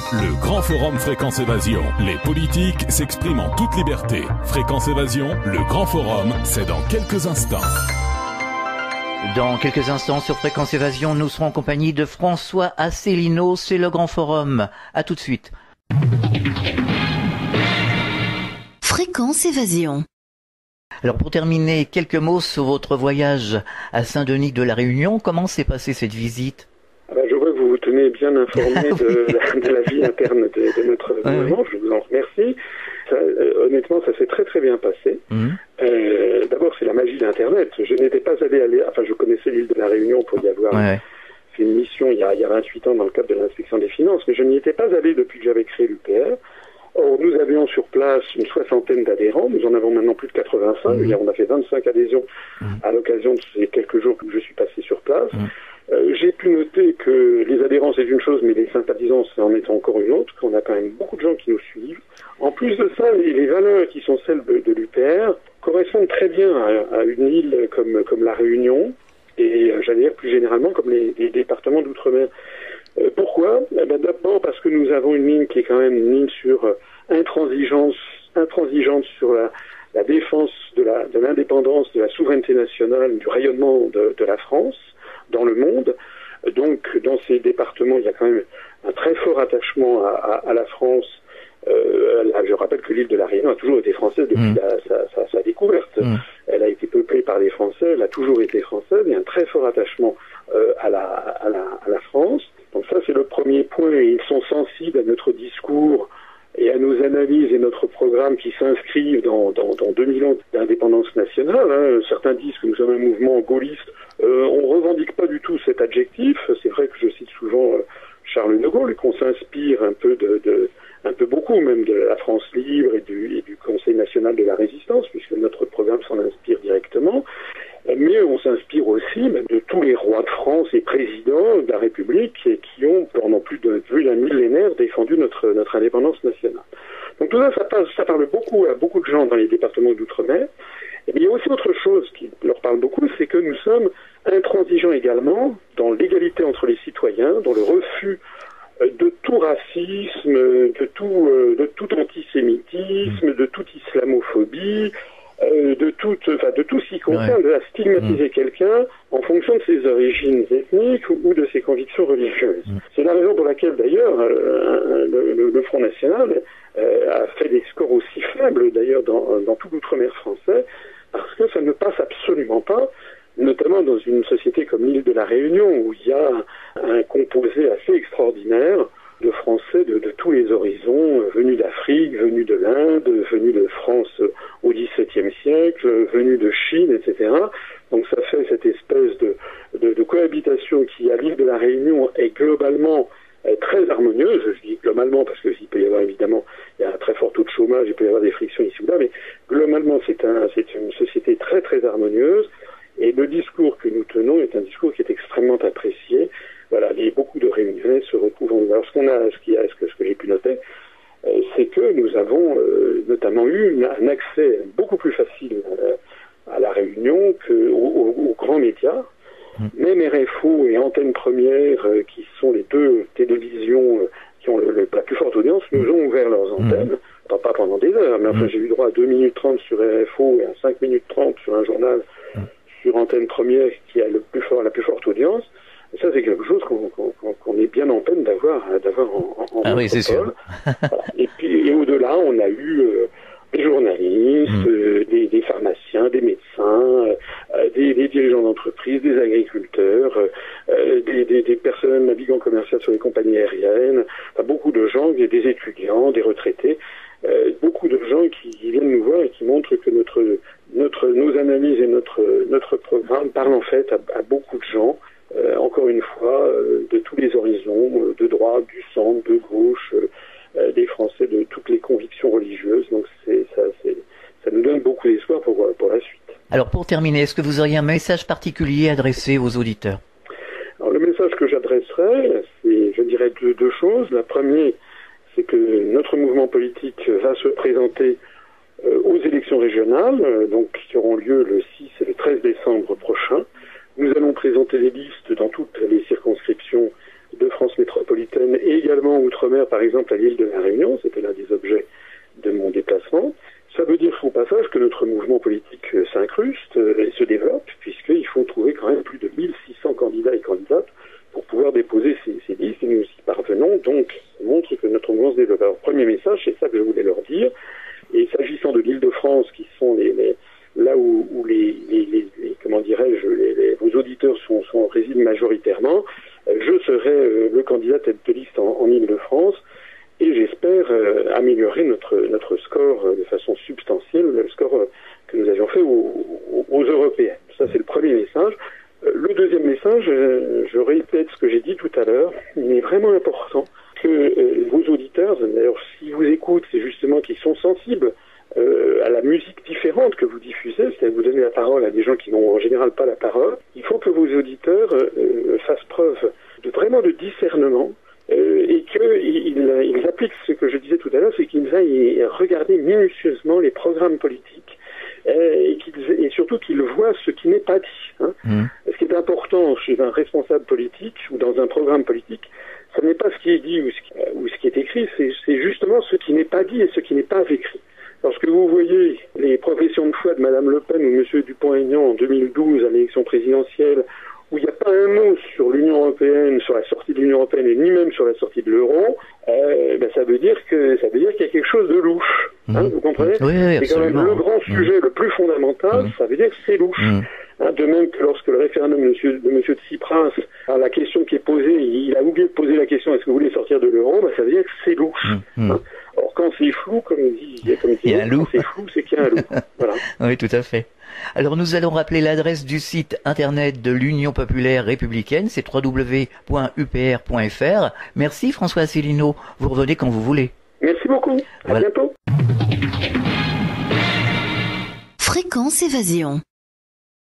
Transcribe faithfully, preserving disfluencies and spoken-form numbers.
Le grand forum Fréquence Évasion. Les politiques s'expriment en toute liberté. Fréquence Évasion, le grand forum, c'est dans quelques instants. Dans quelques instants sur Fréquence Évasion, nous serons en compagnie de François Asselineau, c'est le grand forum. À tout de suite. Fréquence Évasion. Alors pour terminer, quelques mots sur votre voyage à Saint-Denis de la Réunion. Comment s'est passée cette visite? Ah ben, je vois que vous vous tenez bien informé de, la, de la vie interne de, de notre mouvement. Oui. Je vous en remercie. Ça, euh, honnêtement, ça s'est très très bien passé. Mmh. Euh, D'abord, c'est la magie d'Internet. Je n'étais pas allé, aller, enfin, je connaissais l'île de la Réunion pour y avoir ouais. fait une mission il y, a, il y a vingt-huit ans dans le cadre de l'inspection des finances, mais je n'y étais pas allé depuis que j'avais créé l'U P R. Or, nous avions sur place une soixantaine d'adhérents. Nous en avons maintenant plus de quatre-vingt-cinq. Mmh. On a fait vingt-cinq adhésions mmh. à l'occasion de ces quelques jours que je suis passé sur place. Mmh. Euh, j'ai pu noter que les adhérents c'est une chose, mais les sympathisants c'est en est encore une autre, qu'on a quand même beaucoup de gens qui nous suivent. En plus de ça, les, les valeurs qui sont celles de, de l'U P R correspondent très bien à, à une île comme, comme la Réunion, et euh, j'allais dire plus généralement comme les, les départements d'outre-mer. Euh, pourquoi? Eh ben, d'abord parce que nous avons une ligne qui est quand même une ligne sur euh, intransigeance, intransigeante sur la, la défense de la, de l'indépendance, de la souveraineté nationale, du rayonnement de, de la France dans le monde. Donc, dans ces départements, il y a quand même un très fort attachement à, à, à la France. Euh, je rappelle que l'île de la Réunion a toujours été française depuis mmh. la, sa, sa, sa découverte. Mmh. Elle a été peuplée par des Français, elle a toujours été française. Il y a un très fort attachement euh, à, la, à, la, à la France. Donc ça, c'est le premier point. Et ils sont sensibles à notre discours et à nos analyses et notre programme qui s'inscrivent dans, dans, dans deux mille ans d'indépendance nationale. Hein. Certains disent que nous sommes un mouvement gaulliste. Euh, on revendique pas du tout cet adjectif. C'est vrai que je cite souvent euh, Charles de Gaulle et qu'on s'inspire un peu de, de, un peu beaucoup même de la France libre et du, et du Conseil national de la résistance, puisque notre programme s'en inspire directement. Mais on s'inspire aussi même de tous les rois de France et présidents de la République et qui ont, pendant plus de plus d'un millénaire, défendu notre, notre indépendance nationale. Donc tout ça, ça, passe, ça parle beaucoup à beaucoup de gens dans les départements d'outre-mer. Et bien, il y a aussi autre chose qui leur parle beaucoup, c'est que nous sommes intransigeants également dans l'égalité entre les citoyens, dans le refus de tout racisme, de tout, de tout antisémitisme, de toute islamophobie, Euh, de tout, enfin, de tout ce qui concerne ouais. de la stigmatiser mmh. quelqu'un en fonction de ses origines ethniques ou, ou de ses convictions religieuses. Mmh. C'est la raison pour laquelle, d'ailleurs, euh, le, le, le Front National euh, a fait des scores aussi faibles, d'ailleurs, dans, dans tout l'outre-mer français, parce que ça ne passe absolument pas, notamment dans une société comme l'île de la Réunion, où il y a un composé assez extraordinaire de Français de, de tous les horizons, euh, venus d'Afrique, venus de l'Inde, venus de France euh, au dix-septième siècle, euh, venus de Chine, et cetera. Donc ça fait cette espèce de, de, de cohabitation qui, à l'île de la Réunion, est globalement euh, très harmonieuse. Je dis globalement parce qu'il peut y avoir évidemment il y a un très fort taux de chômage, il peut y avoir des frictions ici ou là, mais globalement c'est un, c'est une société très très harmonieuse. Et le discours que nous tenons est un discours qui est extrêmement apprécié. Voilà, les, beaucoup de Réunionnais se retrouvent en... Alors, ce qu'on a, ce, qui a, ce que, ce que j'ai pu noter, euh, c'est que nous avons euh, notamment eu une, un accès beaucoup plus facile euh, à la Réunion qu'aux aux, aux grands médias. Mmh. Même R F O et Antenne Première, euh, qui sont les deux télévisions euh, qui ont le, le, la plus forte audience, nous ont ouvert leurs antennes. Mmh. Pas pendant des heures, mais enfin, mmh. j'ai eu droit à deux minutes trente sur R F O et à cinq minutes trente sur un journal mmh. sur Antenne Première qui a le plus fort, la plus forte audience. Et ça, c'est quelque chose qu'on qu'on, qu'on est bien en peine d'avoir d'avoir en, en Ah oui, c'est sûr. Voilà. Et puis, et au-delà, on a eu euh, des journalistes, mmh. euh, des, des pharmaciens, des médecins, euh, des, des dirigeants d'entreprise, des agriculteurs, euh, des, des, des personnes navigant commerciales sur les compagnies aériennes, enfin, beaucoup de gens, des, des étudiants, des retraités, euh, beaucoup de gens qui, qui viennent nous voir et qui montrent que notre, notre, nos analyses et notre, notre programme parlent en fait à, à beaucoup de gens. Euh, encore une fois, euh, de tous les horizons, euh, de droite, du centre, de gauche, euh, des Français de toutes les convictions religieuses. Donc c'est, ça, c'est, ça nous donne beaucoup d'espoir pour, pour la suite. Alors pour terminer, est-ce que vous auriez un message particulier adressé aux auditeurs? Alors le message que j'adresserai, c'est, je dirais, deux, deux choses. La première, c'est que notre mouvement politique va se présenter euh, aux élections régionales, euh, donc qui auront lieu le six et le treize décembre prochain. Nous allons présenter des listes dans toutes les circonscriptions de France métropolitaine et également outre-mer, par exemple à l'île de la Réunion. C'était l'un des objets de mon déplacement. Ça veut dire au passage que notre mouvement politique s'incruste et se développe, puisqu'il faut trouver quand même plus de mille six cents candidats et candidates pour pouvoir déposer ces, ces listes, et nous y parvenons. Donc, ça montre que notre mouvement se développe. Alors, premier message, c'est ça que je voulais leur dire. Et s'agissant de l'Île-de-France, qui sont les, les là où, où les, les, les, les comment dirais-je, les, les, vos auditeurs sont, sont résident majoritairement, euh, je serai euh, le candidat tête de liste en, en Île-de-France. Et j'espère euh, améliorer notre notre score euh, de façon substantielle, le score euh, que nous avions fait aux, aux, aux européennes. Ça, c'est le premier message. Euh, le deuxième message, euh, je répète ce que j'ai dit tout à l'heure, il est vraiment important que euh, vos auditeurs, d'ailleurs, s'ils vous écoutent, c'est justement qu'ils sont sensibles euh, à la musique différente que vous diffusez, c'est-à-dire vous donnez la parole à des gens qui n'ont en général pas la parole. Il faut que vos auditeurs euh, fassent preuve de vraiment de discernement, Euh, et qu'ils ils appliquent ce que je disais tout à l'heure, c'est qu'ils aillent regarder minutieusement les programmes politiques euh, et, qu'ils, et surtout qu'ils voient ce qui n'est pas dit. Hein. Mmh. Ce qui est important chez un responsable politique ou dans un programme politique, ce n'est pas ce qui est dit ou ce qui, ou ce qui est écrit, c'est, c'est justement ce qui n'est pas dit et ce qui n'est pas écrit. Lorsque vous voyez les professions de foi de Madame Le Pen ou Monsieur Dupont-Aignan en deux mille douze à l'élection présidentielle, où il n'y a pas un mot sur l'Union européenne, sur la sortie de l'Union européenne et ni même sur la sortie de l'euro, euh, ben ça veut dire que ça veut dire qu'il y a quelque chose de louche. Hein, mmh. Vous comprenez ? Oui, oui, c'est quand même le grand sujet mmh. le plus fondamental, mmh. ça veut dire que c'est louche. Mmh. Hein, de même que lorsque le référendum de monsieur, de monsieur Tsipras, hein, la question qui est posée, il a oublié de poser la question est-ce que vous voulez sortir de l'euro, ben ça veut dire que c'est louche. Mmh. Hein. Or quand c'est flou, comme dit, comme dit, il y a un loup. Quand c'est flou, c'est qu'il y a un loup. Voilà. Oui, tout à fait. Alors nous allons rappeler l'adresse du site internet de l'Union populaire républicaine, c'est w w w point u p r point f r. Merci François Asselineau, vous revenez quand vous voulez. Merci beaucoup, à voilà. bientôt. Fréquence Évasion.